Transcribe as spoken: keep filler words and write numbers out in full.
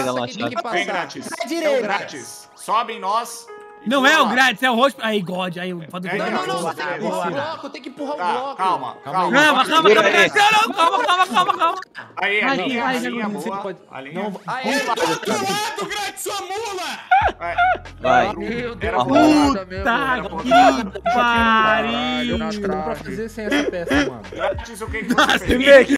pegar passa uma aqui, tem que chave. passar. Vem grátis. Sai É o direito. grátis. Sobem nós. e Não é o lá. grátis, é o rosto. Aí, God, aí o padre É, Não, não, não, Boa, tem que beleza. empurrar o Boa. bloco, tem que empurrar o Tá, bloco. calma, Calma calma. aí. Calma, calma, Segura calma, aí. calma, não, calma, calma, calma, calma. Aí, a Vai, linha, vai, a vai, linha, vai, boa. pode- A linha. Não, Aê, lado, grátis, sua mula! É, Vai. Meu Deus, Era porrada mesmo. Tá, porrada. que pariu. Não dá pra fazer sem essa peça, mano. Grátis, o que que Nossa, você fez? meio que